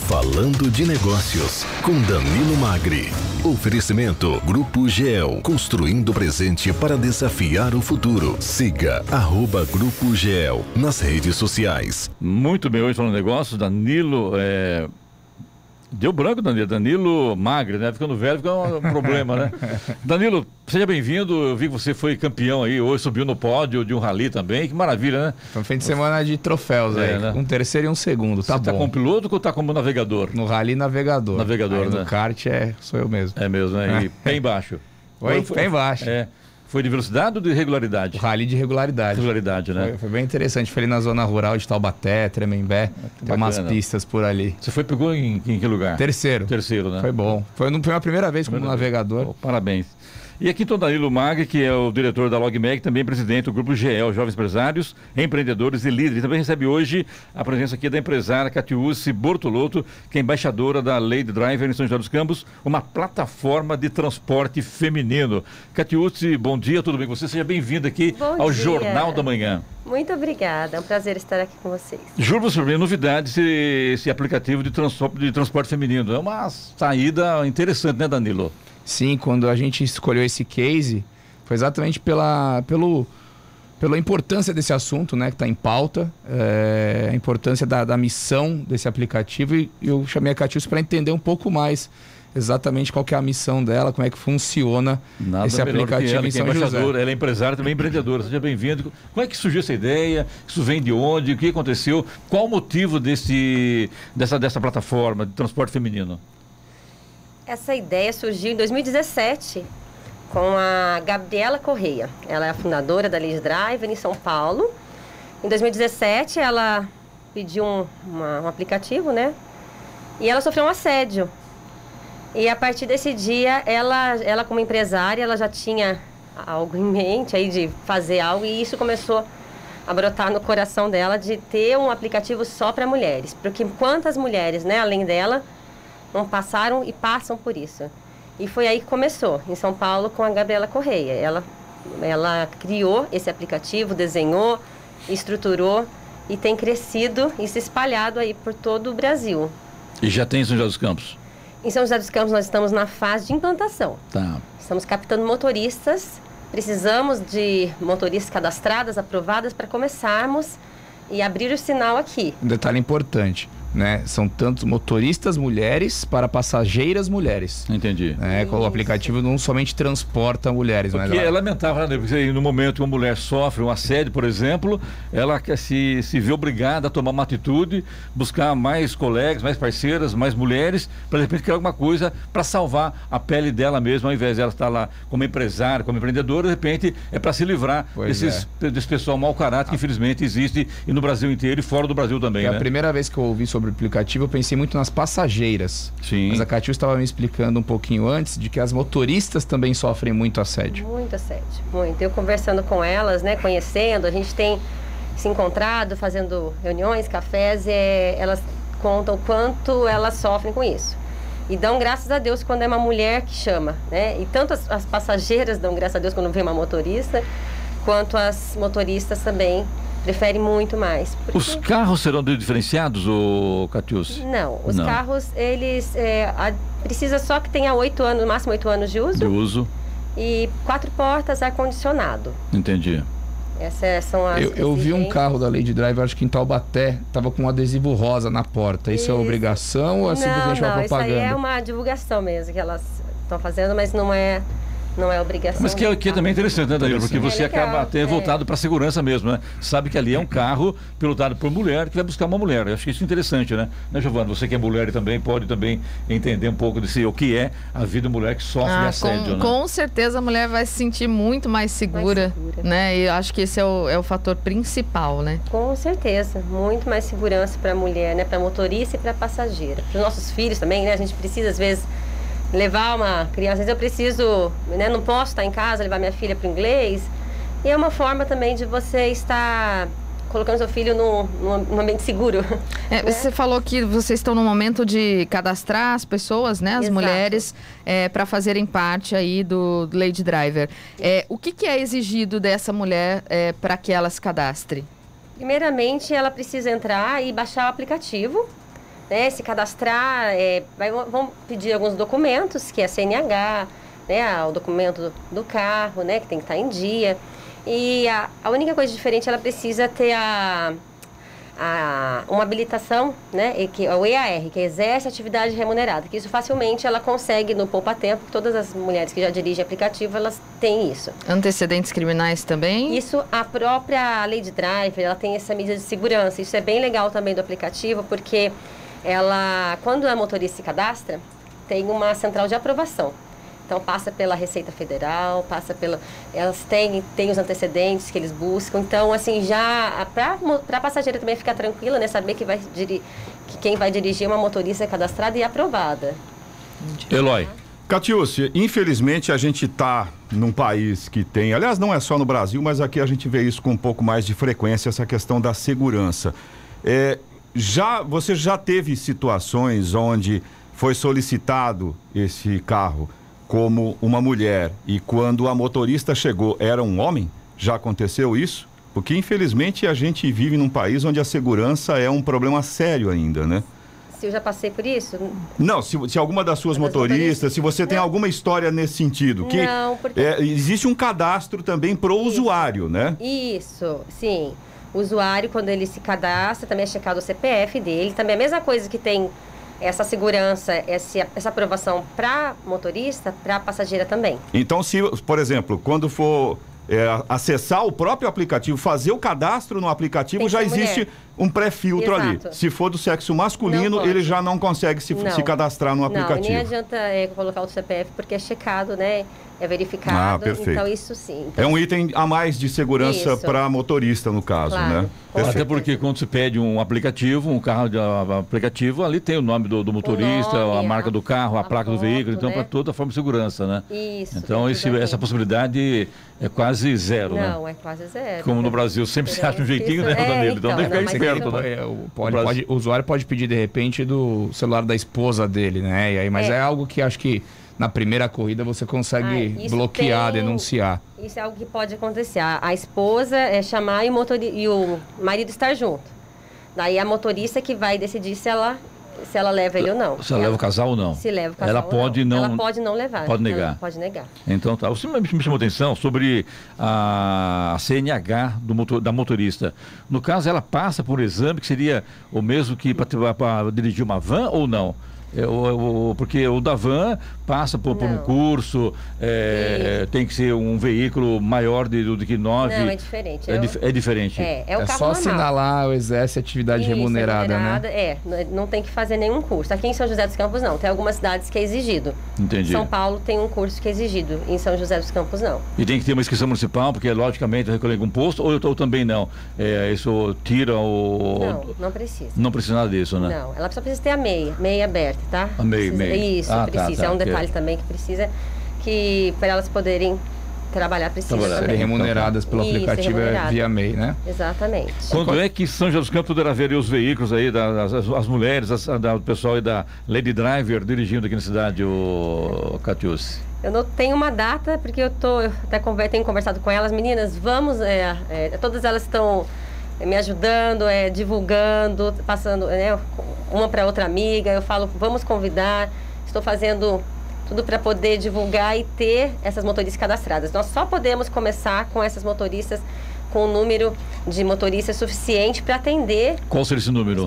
Falando de Negócios, com Danilo Magri. Oferecimento Grupo GEL, construindo o presente para desafiar o futuro. Siga @Grupo GEL nas redes sociais. Muito bem, hoje falando de negócios, Danilo, deu branco, Danilo Magri, né? Ficando velho fica um problema, né? Danilo, seja bem-vindo. Eu vi que você foi campeão aí, hoje subiu no pódio de um rally também. Que maravilha, né? Foi um fim de semana de troféus aí, né? Um terceiro e um segundo, tá bom. Você tá como piloto ou tá como navegador? No rally, navegador. Navegador, aí né? No kart sou eu mesmo. É mesmo, né? E pé embaixo. Oi? Pé embaixo. Foi de velocidade ou de regularidade? O rally de regularidade. Regularidade, né? Foi bem interessante. Foi ali na zona rural de Taubaté, Tremembé. Tem umas pistas por ali. Você pegou em que lugar? Terceiro. Terceiro, né? Foi bom. Foi a primeira vez como navegador. Parabéns. E aqui então Danilo Magri, que é o diretor da LogMag, também presidente do Grupo GEL, Jovens Empresários, Empreendedores e Líderes. Também recebe hoje a presença aqui da empresária Catiúce Bortolotto, que é embaixadora da Lady Driver em São José dos Campos, uma plataforma de transporte feminino. Catiúce, bom dia, tudo bem com você? Seja bem-vinda aqui ao Jornal da Manhã. Muito obrigada, é um prazer estar aqui com vocês. Juro sobre a novidade esse aplicativo de transporte feminino. É uma saída interessante, né, Danilo? Sim, quando a gente escolheu esse case, foi exatamente pela importância desse assunto, né, que está em pauta, a importância da missão desse aplicativo, e eu chamei a Catiúce para entender um pouco mais exatamente qual que é a missão dela, como é que funciona esse aplicativo em São José. Ela é empresária, também empreendedora. Seja bem-vindo. Como é que surgiu essa ideia? Isso vem de onde? O que aconteceu? Qual o motivo dessa plataforma de transporte feminino? Essa ideia surgiu em 2017 com a Gabriela Correia. Ela é a fundadora da Lady Driver em São Paulo. Em 2017 ela pediu um aplicativo, né? E ela sofreu um assédio. E a partir desse dia, ela como empresária, ela já tinha algo em mente aí de fazer algo, e isso começou a brotar no coração dela de ter um aplicativo só para mulheres. Porque quantas mulheres, né, além dela, não passaram e passam por isso. E foi aí que começou, em São Paulo, com a Gabriela Correia. Ela criou esse aplicativo, desenhou, estruturou e tem crescido e se espalhado aí por todo o Brasil. E já tem em São José dos Campos? Em São José dos Campos nós estamos na fase de implantação. Tá. Estamos captando motoristas, precisamos de motoristas cadastradas, aprovadas para começarmos e abrir o sinal aqui. Um detalhe importante, né? São tantos motoristas mulheres para passageiras mulheres. Entendi. O aplicativo não somente transporta mulheres, mas é lamentável, né? Porque no momento que uma mulher sofre um assédio, por exemplo, ela se vê obrigada a tomar uma atitude, buscar mais colegas, mais parceiras, mais mulheres, para de repente criar alguma coisa para salvar a pele dela mesma, ao invés de ela estar lá como empresária, como empreendedora, de repente é para se livrar desse pessoal mau caráter que infelizmente existe e no Brasil inteiro e fora do Brasil também. É a primeira vez que eu ouvi sobre o aplicativo, eu pensei muito nas passageiras. Sim. Mas a Catiúce estava me explicando um pouquinho antes de que as motoristas também sofrem muito assédio. Muito assédio, muito. Eu conversando com elas, né, conhecendo, a gente tem se encontrado, fazendo reuniões, cafés, e elas contam o quanto elas sofrem com isso. E dão graças a Deus quando é uma mulher que chama, né? E tanto as passageiras dão graças a Deus quando vem uma motorista, quanto as motoristas também preferem muito mais. Os carros serão diferenciados, Catiúce? Não, os carros, eles precisa só que tenha 8 anos, no máximo 8 anos de uso. De uso. E 4 portas, ar-condicionado. Entendi. Essas são as eu vi um carro da Lady Driver, acho que em Taubaté, estava com um adesivo rosa na porta. Isso é obrigação ou é simplesmente uma propaganda? Isso aí é uma divulgação mesmo que elas estão fazendo, mas não é obrigação. Mas que é também interessante, né, Danilo? Porque você acaba até voltado para a segurança mesmo, né? Sabe que ali é um carro pilotado por mulher que vai buscar uma mulher. Eu acho que isso é interessante, né? Giovana, você que é mulher e também pode também entender um pouco o que é a vida da mulher que sofre assédio, né? Com certeza a mulher vai se sentir muito mais segura, né? E eu acho que esse é o fator principal, né? Com certeza, muito mais segurança para a mulher, né? Para motorista e para passageira. Para os nossos filhos também, né? A gente precisa às vezes levar uma criança, às vezes eu preciso, né, não posso estar em casa, levar minha filha para o inglês. E é uma forma também de você estar colocando seu filho num ambiente seguro. Né? Você falou que vocês estão no momento de cadastrar as pessoas, né, as Exato. mulheres, para fazerem parte aí do Lady Driver. O que é exigido dessa mulher para que ela se cadastre? Primeiramente, ela precisa entrar e baixar o aplicativo, né, se cadastrar, vão pedir alguns documentos, que é a CNH, né, o documento do carro, né, que tem que estar em dia. E a única coisa diferente, ela precisa ter uma habilitação, né, o EAR, que exerce atividade remunerada, que isso facilmente ela consegue no Poupa Tempo. Todas as mulheres que já dirigem aplicativo, elas têm isso. Antecedentes criminais também? Isso, a própria Lady Driver, ela tem essa medida de segurança. Isso é bem legal também do aplicativo, porque quando a motorista se cadastra, tem uma central de aprovação. Então, passa pela Receita Federal, elas têm os antecedentes que eles buscam. Então, assim, para a passageira também ficar tranquila, né? Saber que quem vai dirigir é uma motorista cadastrada e aprovada. Eloy. Catiúcia, infelizmente a gente está num país que tem, aliás, não é só no Brasil, mas aqui a gente vê isso com um pouco mais de frequência, essa questão da segurança. Você já teve situações onde foi solicitado esse carro como uma mulher e quando a motorista chegou era um homem? Já aconteceu isso? Porque infelizmente a gente vive num país onde a segurança é um problema sério ainda, né? Se eu já passei por isso? Não, se alguma das suas motoristas, se você tem alguma história nesse sentido, que não, porque... existe um cadastro também pro usuário, né? Isso, sim. O usuário, quando ele se cadastra, também é checado o CPF dele, também é a mesma coisa que tem essa segurança, essa aprovação para motorista, para passageira também. Então, se, por exemplo, quando for acessar o próprio aplicativo, fazer o cadastro no aplicativo, já existe um pré-filtro ali. Se for do sexo masculino, ele já não consegue se cadastrar no aplicativo. Não, nem adianta colocar o CPF, porque é checado, né? É verificado. Perfeito. Então, isso sim. Então, é um item a mais de segurança para motorista, no caso, né? Até porque quando se pede um aplicativo, um carro de aplicativo, ali tem o nome do motorista, a marca do carro, a placa do veículo, então para toda a forma de segurança, né? Isso. Então essa possibilidade é quase zero, né? Não, é quase zero. Como no Brasil sempre se acha um jeitinho, né, Danilo? Então tem que ficar esperto, né? O usuário pode pedir, de repente, do celular da esposa dele, né? E aí, mas é algo que acho que na primeira corrida você consegue bloquear, denunciar. Isso é algo que pode acontecer. A esposa chamar e o marido estar junto. Daí a motorista que vai decidir se ela leva ele ou não. Se ela leva o casal ou não. Se leva o casal ela pode não. Ela pode não levar. Pode negar. Pode negar. Então tá. Você me chamou atenção sobre a CNH da motorista. No caso, ela passa por um exame que seria o mesmo que para dirigir uma van ou não? Porque o da van passa por um curso, tem que ser um veículo maior do que 9. Não, é diferente. É diferente. É o carro só normal. assinalar o exerce atividade remunerada, né? Não tem que fazer nenhum curso. Aqui em São José dos Campos não, tem algumas cidades que é exigido. Entendi. São Paulo tem um curso que é exigido, em São José dos Campos não. E tem que ter uma inscrição municipal, porque logicamente recolher um posto, ou também não? Isso tira o... Não precisa. Não precisa nada disso, né? Não, ela só precisa ter a meia aberta, tá? A meia. Isso, precisa. É um detalhe também que precisa, que para elas poderem trabalhar, precisa serem remuneradas pelo aplicativo via MEI, né? Exatamente. Quando é que São José dos Campos poderá ver os veículos aí, as mulheres, o pessoal aí da Lady Driver dirigindo aqui na cidade, o Catiúcia? Eu não tenho uma data, porque eu tenho conversado com elas, meninas, vamos, todas elas estão me ajudando, divulgando, passando uma para outra amiga. Eu falo, vamos convidar, estou fazendo tudo para poder divulgar e ter essas motoristas cadastradas. Nós só podemos começar com essas motoristas com um número de motoristas suficiente para atender. Qual seria esse número?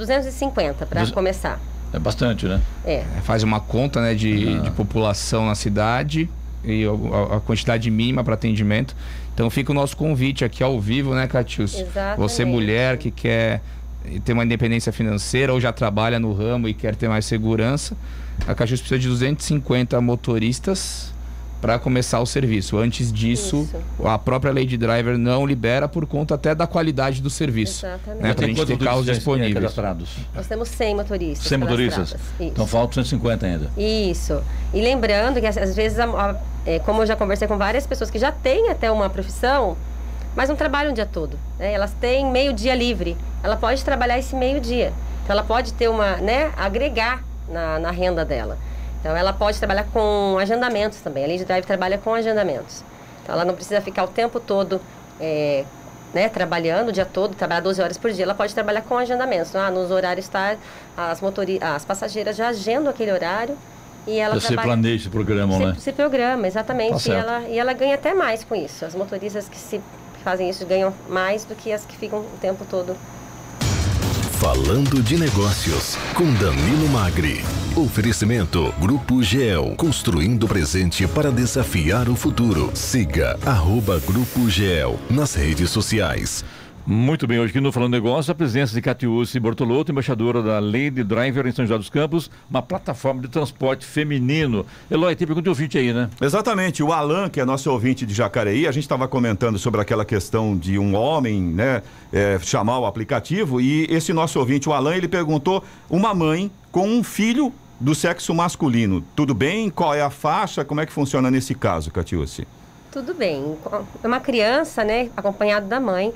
250 para começar. É bastante, né? Faz uma conta, né, de população na cidade e a quantidade mínima para atendimento. Então fica o nosso convite aqui ao vivo, né, Catiúcia? Exatamente. Você, mulher que quer ter uma independência financeira ou já trabalha no ramo e quer ter mais segurança, a Catiúcia precisa de 250 motoristas para começar o serviço. Antes disso, a própria Lady Driver não libera por conta até da qualidade do serviço. Exatamente. Né, para a gente ter carros disponíveis. Nós temos 100 motoristas. 100 motoristas? Então faltam 150 ainda. Isso. E lembrando que às vezes, como eu já conversei com várias pessoas que já têm até uma profissão, mas não trabalham o dia todo, né? Elas têm meio-dia livre. Ela pode trabalhar esse meio-dia. Então ela pode ter agregar na renda dela. Então ela pode trabalhar com agendamentos também. A Lady Drive trabalha com agendamentos. Então ela não precisa ficar o tempo todo né, trabalhando o dia todo, trabalhar 12 horas por dia, ela pode trabalhar com agendamentos. Nos horários as passageiras já agendam aquele horário e ela Você planeja esse programa, né? Se programa, exatamente. Tá e ela ganha até mais com isso. As motoristas que fazem isso ganham mais do que as que ficam o tempo todo. Falando de Negócios, com Danilo Magri. Oferecimento Grupo GEL, construindo o presente para desafiar o futuro. Siga @Grupo GEL nas redes sociais. Muito bem, hoje aqui no Falando Negócio, a presença de Catiúcia Bortolotto, embaixadora da Lady Driver em São José dos Campos, uma plataforma de transporte feminino. Eloy, tem pergunta de ouvinte aí, né? Exatamente, o Alan, que é nosso ouvinte de Jacareí, a gente estava comentando sobre aquela questão de um homem, né, chamar o aplicativo, e esse nosso ouvinte, o Alan, ele perguntou, uma mãe com um filho do sexo masculino, tudo bem? Qual é a faixa? Como é que funciona nesse caso, Catiúcia? Tudo bem, é uma criança, né, acompanhado da mãe,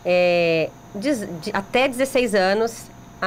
até 16 anos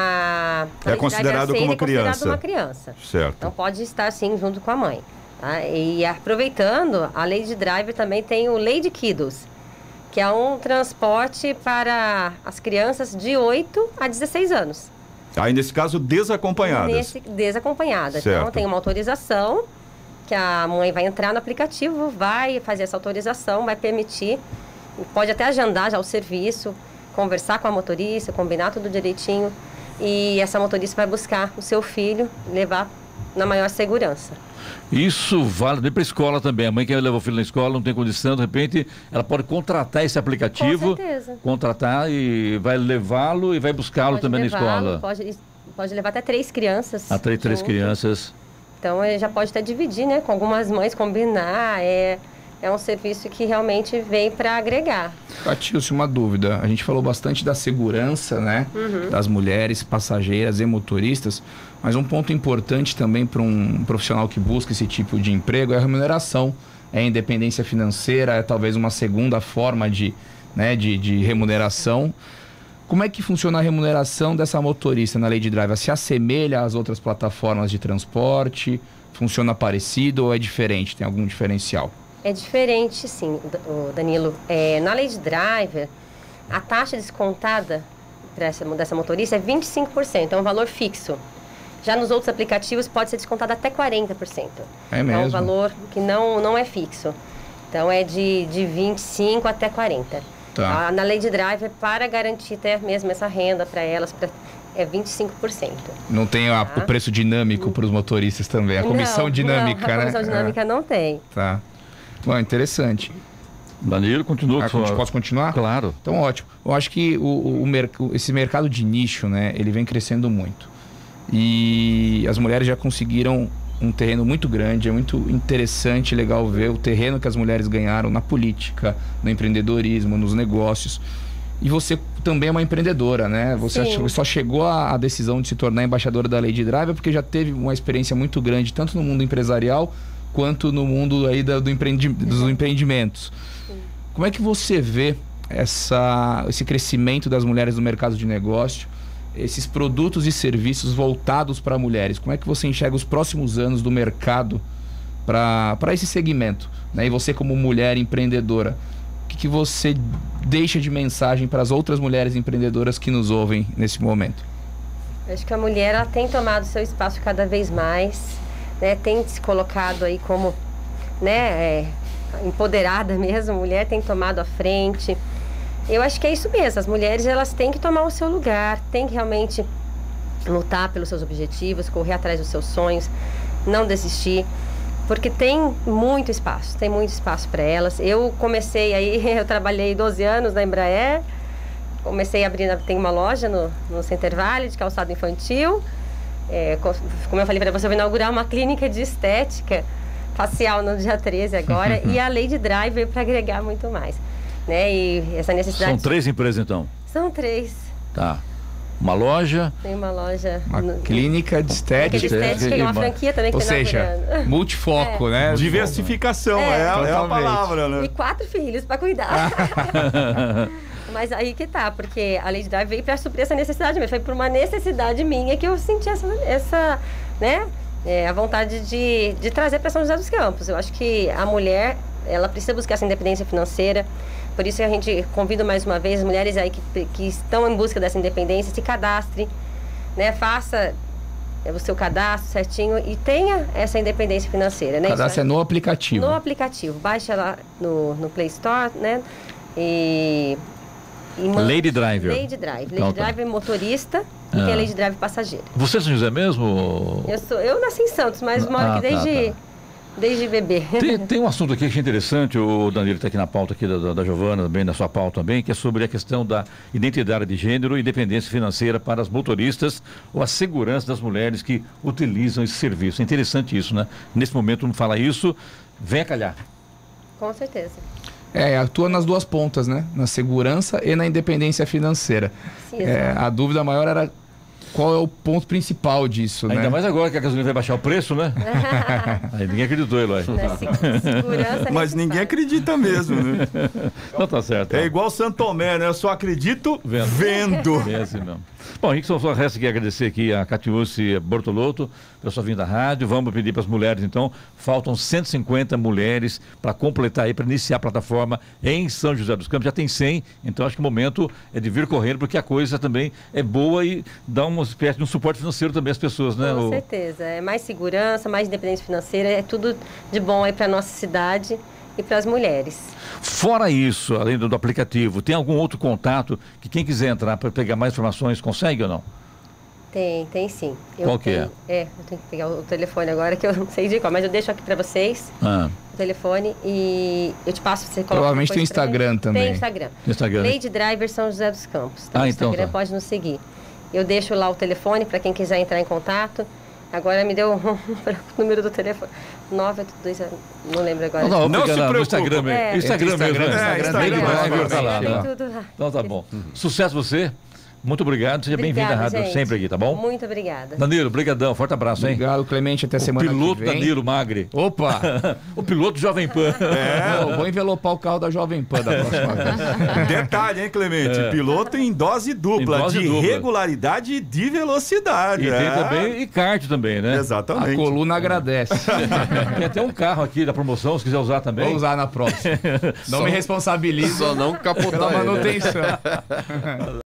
é considerado como uma criança. Certo. Então pode estar sim junto com a mãe. Tá? E aproveitando, a Lady Driver também tem o Lady Kiddos, que é um transporte para as crianças de 8 a 16 anos. Aí nesse caso desacompanhadas. Desacompanhadas. Certo. Então tem uma autorização que a mãe vai entrar no aplicativo, vai fazer essa autorização, vai permitir. Pode até agendar já o serviço, conversar com a motorista, combinar tudo direitinho. E essa motorista vai buscar o seu filho, levar na maior segurança. Isso vale bem para a escola também. A mãe que leva o filho na escola, não tem condição, de repente, ela pode contratar esse aplicativo. Com certeza. Contratar e vai levá-lo e vai buscá-lo também na escola. Pode levar até 3 crianças. Até 3 crianças. Então, ele já pode até dividir, né? Com algumas mães, combinar. É um serviço que realmente vem para agregar. Catiúcia, uma dúvida. A gente falou bastante da segurança, né? Das mulheres passageiras e motoristas, mas um ponto importante também para um profissional que busca esse tipo de emprego é a remuneração, é a independência financeira, é talvez uma segunda forma de remuneração. Como é que funciona a remuneração dessa motorista na Lady Driver? Se assemelha às outras plataformas de transporte? Funciona parecido ou é diferente? Tem algum diferencial? É diferente, sim, Danilo. Na Lady Driver, a taxa descontada dessa motorista é 25%, é um valor fixo. Já nos outros aplicativos pode ser descontado até 40%. É mesmo? É um valor que não é fixo. Então é de 25% até 40%. Tá. Na Lady Driver, para garantir até mesmo essa renda para elas, é 25%. Não tem o preço dinâmico para os motoristas também, a comissão dinâmica, né? A comissão dinâmica não tem. Tá. Bom, interessante. Danilo, continua. Posso continuar? Claro. Então, ótimo. Eu acho que esse mercado de nicho, né, ele vem crescendo muito. E as mulheres já conseguiram um terreno muito grande, é muito interessante, legal ver o terreno que as mulheres ganharam na política, no empreendedorismo, nos negócios. E você também é uma empreendedora, né? Você só chegou à decisão de se tornar embaixadora da Lady Driver porque já teve uma experiência muito grande, tanto no mundo empresarial quanto no mundo aí dos empreendimentos. Sim. Como é que você vê esse crescimento das mulheres no mercado de negócio, esses produtos e serviços voltados para mulheres? Como é que você enxerga os próximos anos do mercado para esse segmento, né? E você como mulher empreendedora, o que você deixa de mensagem para as outras mulheres empreendedoras que nos ouvem nesse momento? Acho que a mulher ela tem tomado seu espaço cada vez mais, né? Tem se colocado aí como, né, empoderada mesmo, a mulher tem tomado a frente. Eu acho que é isso mesmo, as mulheres elas têm que tomar o seu lugar, têm que realmente lutar pelos seus objetivos, correr atrás dos seus sonhos, não desistir, porque tem muito espaço para elas. Eu comecei aí, eu trabalhei 12 anos na Embraer, comecei a abrir, tem uma loja no Center Valley de calçado infantil. Como eu falei para você, eu vou inaugurar uma clínica de estética facial no dia 13 agora e a Lady Driver para agregar muito mais, né? E essa necessidade... São 3 empresas então? São 3. Tá. Uma loja... Tem uma loja... Uma clínica de estética. Que é uma franquia também que Ou seja, multifoco, né? Diversificação, é a palavra, né? E 4 filhos para cuidar. Mas aí que tá, porque a Lady Driver veio para suprir essa necessidade mesmo. Foi por uma necessidade minha que eu senti essa né? A vontade de trazer para São José dos Campos. Eu acho que a mulher ela precisa buscar essa independência financeira. Por isso a gente convida mais uma vez as mulheres aí que estão em busca dessa independência, se cadastre, né? Faça o seu cadastro certinho e tenha essa independência financeira, né? O cadastro é no aplicativo. No aplicativo. Baixa lá no Play Store, né? Lady Driver. Lady Driver. Então, Lady Driver motorista e tem a Lady Driver passageira. Você é São José mesmo? Eu nasci em Santos, mas moro aqui desde bebê. Tem um assunto aqui que eu achei interessante, o Danilo está aqui na pauta aqui da Giovana, bem na sua pauta também, que é sobre a questão da identidade de gênero e independência financeira para as motoristas ou a segurança das mulheres que utilizam esse serviço. É interessante isso, né? Nesse momento não fala isso, vem a calhar. Com certeza. Atua nas duas pontas, né? Na segurança e na independência financeira. Sim, a dúvida maior era qual é o ponto principal disso, Ainda né? mais agora que a gasolina vai baixar o preço, né? Aí ninguém acreditou, Eloy. Segurança Mas ninguém acredita mesmo, né? Não tá certo. É igual Santo Tomé, né? Eu só acredito vendo. É assim mesmo. Bom, Henrique, só resta aqui agradecer aqui a Catiúce Bortolotto pela sua vinda à rádio. Vamos pedir para as mulheres, então, faltam 150 mulheres para completar aí, para iniciar a plataforma em São José dos Campos. Já tem 100, então acho que o momento é de vir correndo, porque a coisa também é boa e dá uma espécie de um suporte financeiro também às pessoas, né? Com certeza. É mais segurança, mais independência financeira, é tudo de bom aí para a nossa cidade e para as mulheres. Fora isso, além do aplicativo, tem algum outro contato que quem quiser entrar para pegar mais informações consegue ou não? Tem sim. Qual que é? Eu tenho que pegar o telefone agora, que eu não sei de qual, mas eu deixo aqui para vocês o telefone e eu te passo, você coloca. Provavelmente tem Instagram também. Tem Instagram. Lady Driver São José dos Campos. Então, Instagram pode nos seguir. Eu deixo lá o telefone para quem quiser entrar em contato. Agora me deu o número do telefone. 982, não lembro agora. Não se preocupe. Instagram mesmo. Instagram mesmo. Instagram Driver, tá lá, Tem né? tudo lá. Então tá bom. Sucesso você. Muito obrigado. Seja bem-vindo à rádio gente. sempre aqui, tá bom? Muito obrigada. Danilo, brigadão. Forte abraço, hein? Obrigado, Clemente. Até semana que vem. Piloto Danilo Magri. Opa! O piloto Jovem Pan. Eu vou envelopar o carro da Jovem Pan da próxima vez. Detalhe, hein, Clemente? Piloto em dose dupla, Em dose de dupla. regularidade e de velocidade. E tem também kart também, né? A Exatamente. coluna agradece. Tem até um carro aqui da promoção, se quiser usar também. Vou usar na próxima. Não me responsabilizo Só não capotar pela ele, né? manutenção.